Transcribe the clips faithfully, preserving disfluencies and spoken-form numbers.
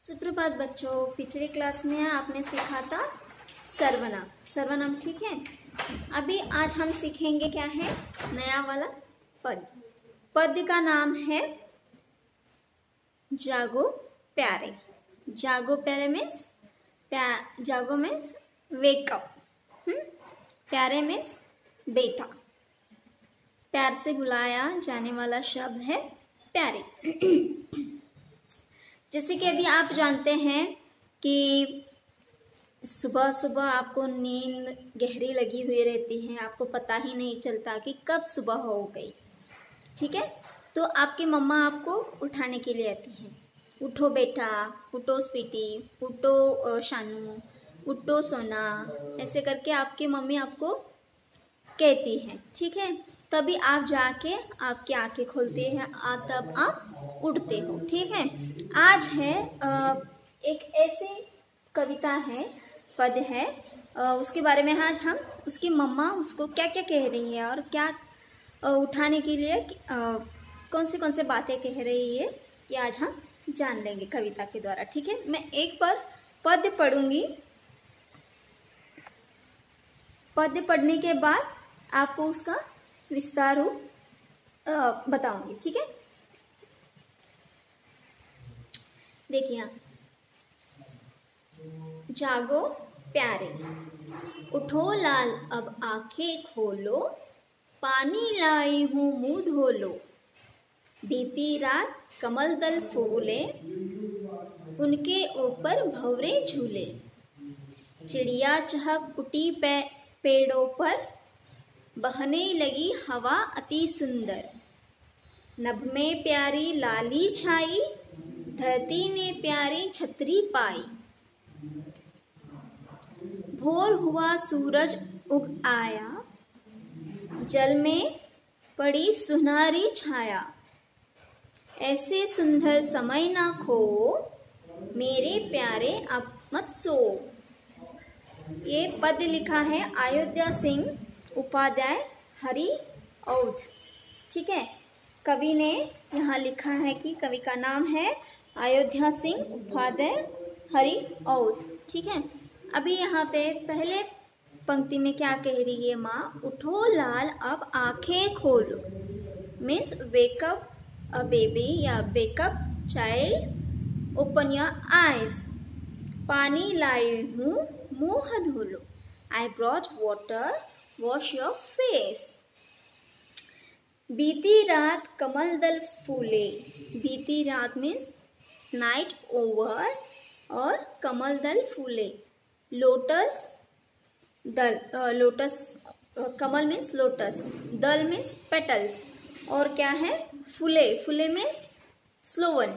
सुप्रभात बच्चों। पिछली क्लास में आपने सीखा था सर्वनाम। सर्वनाम ठीक है। अभी आज हम सीखेंगे क्या है, नया वाला पद। पद का नाम है जागो प्यारे। जागो प्यारे मीन्स प्या, जागो मीन्स वेकअप। हम्म प्यारे मीन्स बेटा। प्यार से बुलाया जाने वाला शब्द है प्यारे। जैसे कि अभी आप जानते हैं कि सुबह सुबह आपको नींद गहरी लगी हुई रहती है, आपको पता ही नहीं चलता कि कब सुबह हो गई। ठीक है, तो आपकी मम्मा आपको उठाने के लिए आती है। उठो बेटा, उठो स्वीटी, उठो शानू, उठो सोना, ऐसे करके आपकी मम्मी आपको कहती है। ठीक है, तभी आप जाके आपकी आंखें खोलते हैं, तब आप उठते हो। ठीक है, आज है एक ऐसी कविता है, पद है, उसके बारे में आज हम उसकी मम्मा उसको क्या क्या कह रही है और क्या उठाने के लिए कौन सी कौन से बातें कह रही है, ये आज हम जान लेंगे कविता के द्वारा। ठीक है, मैं एक पर पद पढ़ूंगी। पद पढ़ने के बाद आपको उसका विस्तार बताऊंगी। ठीक है, देखिए यहाँ, जागो प्यारे, उठो लाल अब आंखें खोलो, पानी लाई हूँ मुंह धो लो, बीती रात कमल दल फूले, उनके ऊपर भंवरे झूले, चिड़िया चहक उठी पे, पेड़ों पर बहने लगी हवा अति सुंदर, नभ में प्यारी लाली छाई, धरती ने प्यारी छतरी पाई, भोर हुआ सूरज उग आया, जल में पड़ी सुनहरी छाया, ऐसे सुंदर समय ना खो, मेरे प्यारे अब मत सो। ये पद लिखा है अयोध्या सिंह उपाध्याय हरि औध। ठीक है, कवि ने यहाँ लिखा है कि कवि का नाम है अयोध्या सिंह उपाध्याय हरि औध। ठीक है, अभी यहाँ पे पहले पंक्ति में क्या कह रही है माँ, उठो लाल अब आंखें खोलो, मीन्स वेकअप अ बेबी या wake up child, open your eyes, पानी लाई हूँ मुँह धो लो, I brought water wash your face, बीती रात कमल दल फूले, बीती रात मीन्स नाइट ओवर, और कमल दल फूले, लोटस दल, लोटस कमल मीन्स लोटस, दल मीन्स पेटल्स, और क्या है फूले, फूले मीन्स स्लोवन,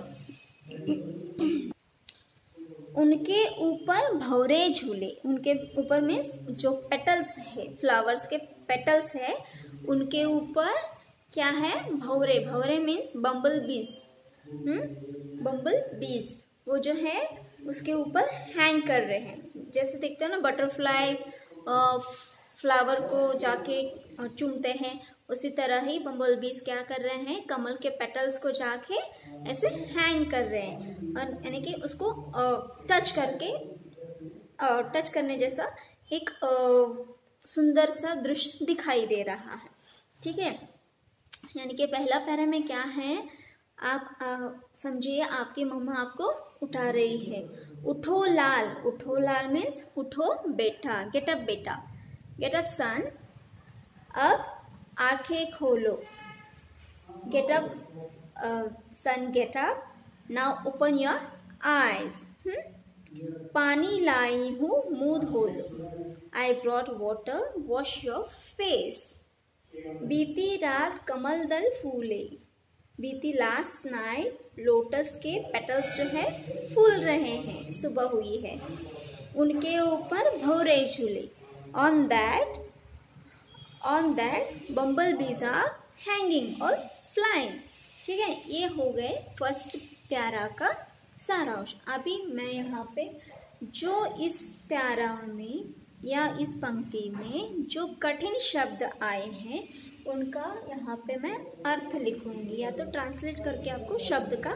उनके ऊपर भंवरे झूले, उनके ऊपर मीन्स जो पेटल्स है, फ्लावर्स के पेटल्स है, उनके ऊपर क्या है भंवरे, भंवरे मीन्स बम्बल बीज, हम्म बम्बल बीज, वो जो है उसके ऊपर हैंग कर रहे हैं। जैसे देखते हो ना बटरफ्लाई फ्लावर को जाके चूमते हैं, उसी तरह ही बम्बल बीज क्या कर रहे हैं, कमल के पेटल्स को जाके ऐसे हैंग कर रहे हैं, और यानी कि उसको टच करके, टच करने जैसा एक सुंदर सा दृश्य दिखाई दे रहा है। ठीक है, यानी कि पहला पैरा में क्या है, आप समझिए आपकी मम्मा आपको उठा रही है। उठो लाल, उठो लाल मीन्स उठो बेटा, गेट अप बेटा, गेट अप सन, अब आंखें खोलो, get up son, get up, now open your eyes, पानी लाई हूँ मुंह धो लो, I brought water wash your face, बीती रात कमल दल फूले, बीती लास्ट नाइट लोटस के पेटल्स जो है फूल रहे हैं, सुबह हुई है, उनके ऊपर भंवरे झूले, on that on that bumble bees are hanging और फ्लाइंग। ठीक है, ये हो गए फर्स्ट प्यारा का सारांश। अभी मैं यहाँ पे जो इस प्यारा में या इस पंक्ति में जो कठिन शब्द आए हैं उनका यहाँ पे मैं अर्थ लिखूंगी, या तो ट्रांसलेट करके आपको शब्द का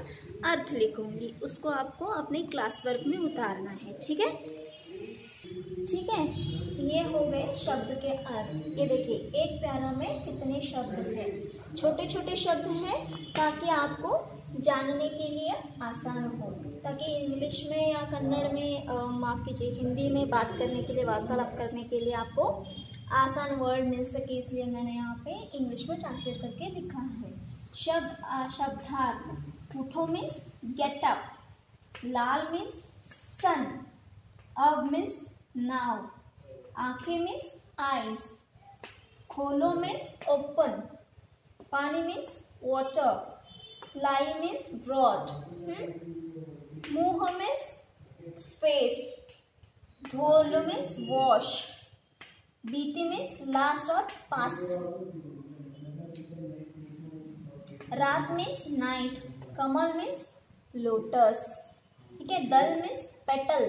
अर्थ लिखूंगी, उसको आपको अपने क्लास वर्क में उतारना है। ठीक है, ठीक है। ये हो गए शब्द के अर्थ। ये देखिए एक पैरा में कितने शब्द हैं, छोटे छोटे शब्द हैं ताकि आपको जानने के लिए आसान हो, ताकि इंग्लिश में या कन्नड़ में, माफ़ कीजिए, हिंदी में बात करने के लिए, वार्तालाप करने के लिए आपको आसान वर्ड मिल सके, इसलिए मैंने यहाँ पे इंग्लिश में ट्रांसलेट करके लिखा है। शब्द शब्दार्थ। उठो मीन्स गेट अप, लाल मीन्स सन, अब मीन्स नाउ, आंखें मीन्स आईज, खोलो मीन्स ओपन, पानी मीन्स वाटर, लाई मीन्स ब्रॉड, मुंह मीन्स फेस, धोलो मीन्स वॉश, बीती मीन्स लास्ट और पास्ट, रात मीन्स नाइट, कमल मीन्स लोटस। ठीक है, दल मीन्स पेटल,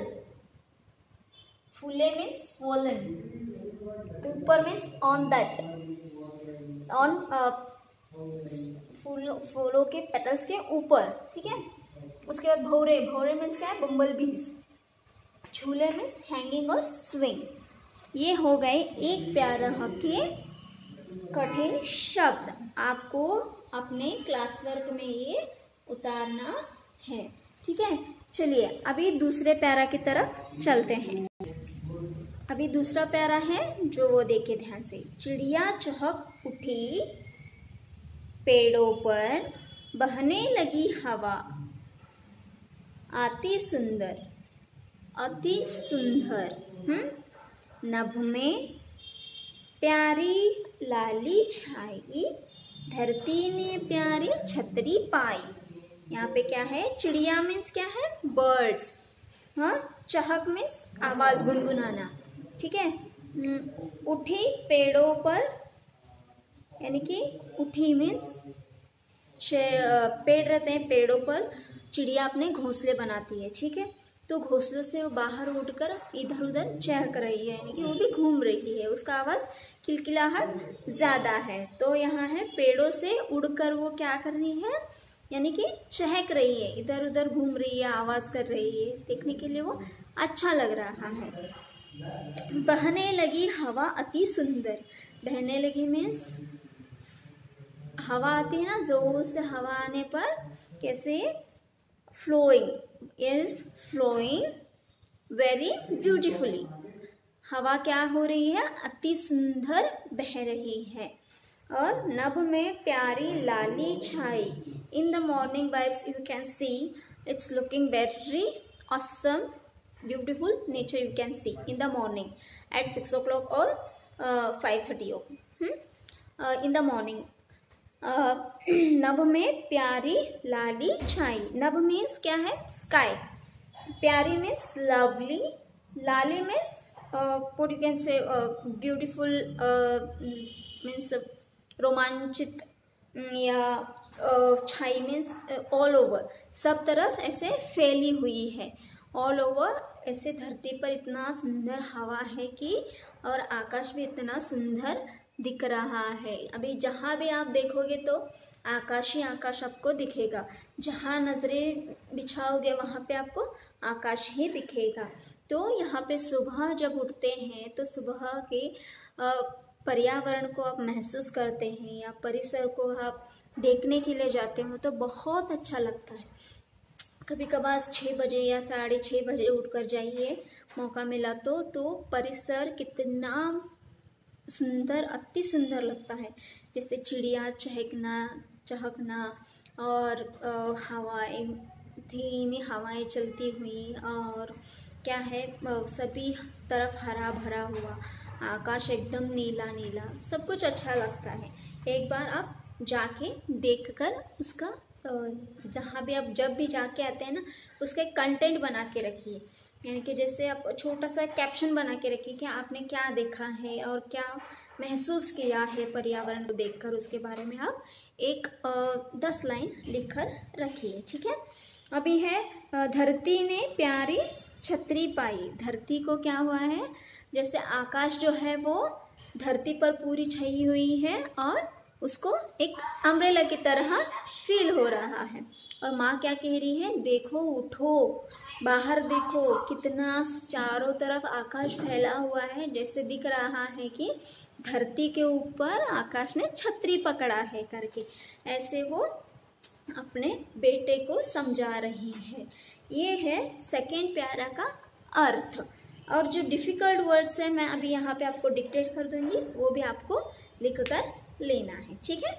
फूले मीन्स स्वोलन, ऊपर मीन्स ऑन दैट, ऑन फूलों फूलों के पेटल्स के ऊपर। ठीक है, उसके बाद भौरे, भौरे मीन्स क्या है, बम्बल बीज, झूले मीन्स हैंगिंग और स्विंग। ये हो गए एक पैराग्राफ के कठिन शब्द, आपको अपने क्लास वर्क में ये उतारना है। ठीक है, चलिए अभी दूसरे पैरा की तरफ चलते हैं। अभी दूसरा पैरा है जो वो देखिए ध्यान से। चिड़िया चहक उठी, पेड़ों पर बहने लगी हवा, अति सुंदर, अति सुंदर। हम्म नभ में प्यारी लाली छाई, धरती ने प्यारी छतरी पाई। यहाँ पे क्या है, चिड़िया मीन्स क्या है, बर्ड्स। हाँ, चहक मीन्स आवाज, गुनगुनाना। ठीक है, उठी पेड़ों पर, यानी कि उठी मीन्स पेड़ रहते हैं, पेड़ों पर चिड़िया अपने घोंसले बनाती है। ठीक है, तो घोंसलों से वो बाहर उड़कर इधर उधर चहक रही है, यानी कि वो भी घूम रही है, उसका आवाज़ किलकिलाहट ज़्यादा है। तो यहाँ है पेड़ों से उड़कर वो क्या कर रही है, यानी कि चहक रही है, इधर उधर घूम रही है, आवाज़ कर रही है, देखने के लिए वो अच्छा लग रहा है। बहने लगी हवा अति सुंदर, बहने लगी मीन्स हवा आती है ना, जोर से हवा आने पर कैसे, flowing, is flowing very beautifully. हवा क्या हो रही है, अति सुंदर बह रही है। और नभ में प्यारी लाली छाई, in the morning vibes you can see it's looking very awesome, beautiful nature you can see in the morning at six o'clock or uh, five thirty hmm? uh, in the morning. uh, नभ में प्यारी लाली छाई, नभ means क्या है, sky, प्यारी means lovely, लाली means what you can say beautiful, means रोमांचित, या छाई मीन्स ऑल ओवर, सब तरफ ऐसे फैली हुई है, ऑल ओवर ऐसे धरती पर इतना सुंदर हवा है कि, और आकाश भी इतना सुंदर दिख रहा है। अभी जहाँ भी आप देखोगे तो आकाश ही आकाश आपको दिखेगा, जहाँ नज़रें बिछाओगे वहाँ पे आपको आकाश ही दिखेगा। तो यहाँ पे सुबह जब उठते हैं तो सुबह के पर्यावरण को आप महसूस करते हैं या परिसर को आप देखने के लिए जाते हो तो बहुत अच्छा लगता है। कभी कभार छः बजे या साढ़े छः बजे उठकर जाइए, मौका मिला तो तो परिसर कितना सुंदर, अति सुंदर लगता है, जैसे चिड़िया चहकना चहकना और हवाएं, धीमी हवाएं चलती हुई, और क्या है, सभी तरफ हरा भरा हुआ, आकाश एकदम नीला नीला, सब कुछ अच्छा लगता है। एक बार आप जाके देखकर उसका, जहाँ भी आप जब भी जाके आते हैं ना, उसका एक कंटेंट बना के रखिए, यानी कि जैसे आप छोटा सा कैप्शन बना के रखिए कि आपने क्या देखा है और क्या महसूस किया है पर्यावरण को देखकर, उसके बारे में आप एक दस लाइन लिखकर रखिए। ठीक है, अभी है धरती ने प्यारी छतरी पाई, धरती को क्या हुआ है, जैसे आकाश जो है वो धरती पर पूरी छई हुई है और उसको एक अम्ब्रेला की तरह फील हो रहा है, और माँ क्या कह रही है, देखो उठो, बाहर देखो कितना चारों तरफ आकाश फैला हुआ है, जैसे दिख रहा है कि धरती के ऊपर आकाश ने छतरी पकड़ा है करके, ऐसे वो अपने बेटे को समझा रही है। ये है सेकेंड प्यारा का अर्थ। और जो डिफ़िकल्ट वर्ड्स है मैं अभी यहाँ पे आपको डिक्टेट कर दूंगी, वो भी आपको लिख कर लेना है, ठीक है।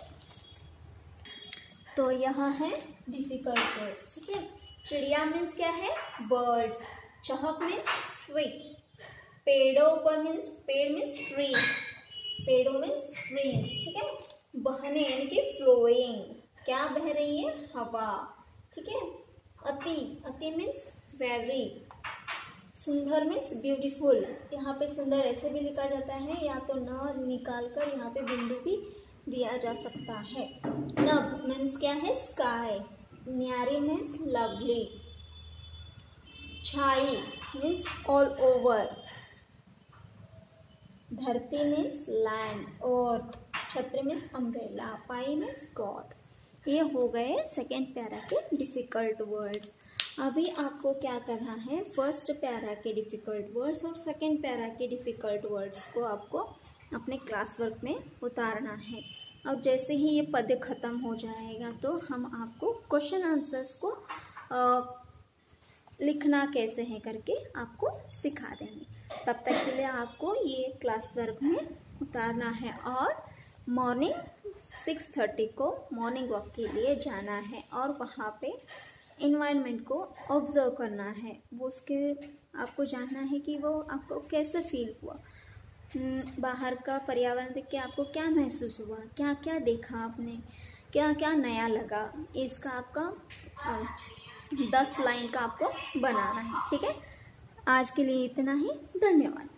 तो यहाँ है डिफ़िकल्ट वर्ड्स, ठीक है। चिड़िया मीन्स क्या है, बर्ड्स। चहक मीन्स ट्री। पेड़ों पर मीन्स, पेड़ मीन्स ट्री, पेड़ों मीन्स ट्रीज, ठीक है। बहने यानी कि फ्लोइंग, क्या बह रही है, हवा, ठीक है। अति, अति मीन्स वेरी। सुंदर मीन्स ब्यूटीफुल, यहाँ पे सुंदर ऐसे भी लिखा जाता है, या तो न निकाल कर यहाँ पे बिंदु भी दिया जा सकता है। नभ मीन्स क्या है, स्काई। न्यारी मीन्स लवली। छाई मीन्स ऑल ओवर। धरती मीन्स लैंड, अर्थ। छत्र मीन्स अम्ब्रेला। पाई मीन्स गॉड। ये हो गए सेकेंड पैरा के डिफ़िकल्ट वर्ड्स। अभी आपको क्या करना है, फर्स्ट पैरा के डिफ़िकल्ट वर्ड्स और सेकेंड पैरा के डिफ़िकल्ट वर्ड्स को आपको अपने क्लास वर्क में उतारना है। और जैसे ही ये पद ख़त्म हो जाएगा तो हम आपको क्वेश्चन आंसर्स को आ, लिखना कैसे है करके आपको सिखा देंगे। तब तक के लिए आपको ये क्लास वर्क में उतारना है और मॉर्निंग सिक्स थर्टी को मॉर्निंग वॉक के लिए जाना है और वहाँ पे इन्वायरमेंट को ऑब्जर्व करना है। वो उसके आपको जानना है कि वो आपको कैसे फील हुआ, बाहर का पर्यावरण देख के आपको क्या महसूस हुआ, क्या क्या देखा आपने, क्या क्या नया लगा। इसका आपका दस लाइन का आपको बनाना है, ठीक है। आज के लिए इतना ही, धन्यवाद।